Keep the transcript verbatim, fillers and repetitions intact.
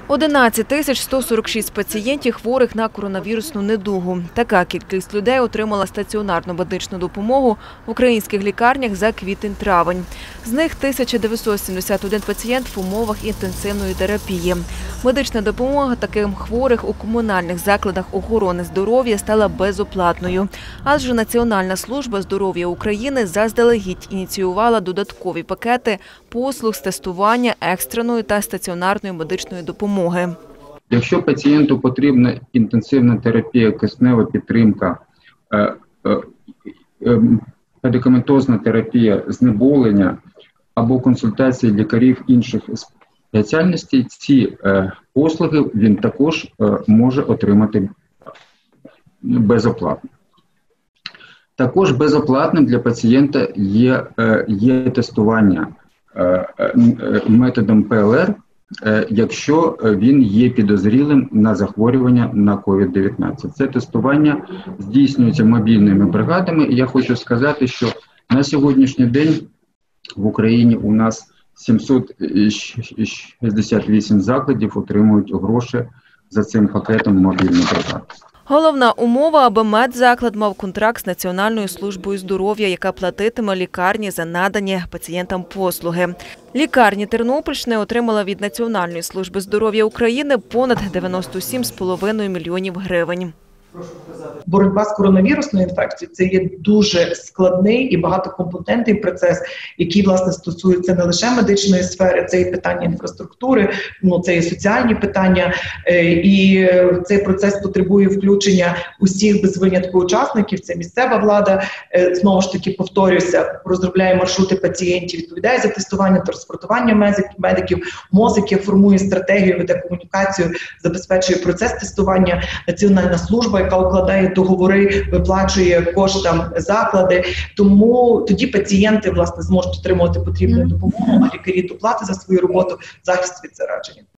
одинадцять тисяч сто сорок шість пацієнтів хворих на коронавірусну недугу. Така кількість людей отримала стаціонарну медичну допомогу в українських лікарнях за квітень-травень. З них тисяча дев'ятсот сімдесят один пацієнт в умовах інтенсивної терапії. Медична допомога таким хворих у комунальних закладах охорони здоров'я стала безоплатною. Адже Національна служба здоров'я України заздалегідь ініціювала додаткові пакети послуг з тестування екстреної та стаціонарної медичної допомоги. Якщо пацієнту потрібна інтенсивна терапія, киснева підтримка, медикаментозна терапія, знеболення або консультації лікарів інших спеціальностей, ці послуги він також може отримати безоплатно. Також безоплатним для пацієнта є, є тестування методом Пе Ел Ер, якщо він є підозрілим на захворювання на ковід дев'ятнадцять. Це тестування здійснюється мобільними бригадами. І я хочу сказати, що на сьогоднішній день в Україні у нас сімсот шістдесят вісім закладів отримують гроші за цим пакетом мобільних бригад. Головна умова, аби медзаклад мав контракт з Національною службою здоров'я, яка платитиме лікарні за надані пацієнтам послуги. Лікарні Тернопільщини отримала від Національної служби здоров'я України понад дев'яносто сім з половиною мільйонів гривень. Боротьба з коронавірусною інфекцією – це є дуже складний і багатокомпонентний процес, який, власне, стосується не лише медичної сфери, це і питання інфраструктури, ну, це і соціальні питання, і цей процес потребує включення усіх без винятку учасників, це місцева влада, знову ж таки, повторюся, розробляє маршрути пацієнтів, відповідає за тестування, транспортування медиків, МОЗ, яке формує стратегію, веде комунікацію, забезпечує процес тестування, Національна служба, яка укладає договори, виплачує коштам заклади. Тому тоді пацієнти, власне, зможуть отримувати потрібну допомогу, а лікарі доплати за свою роботу, захист від зараження.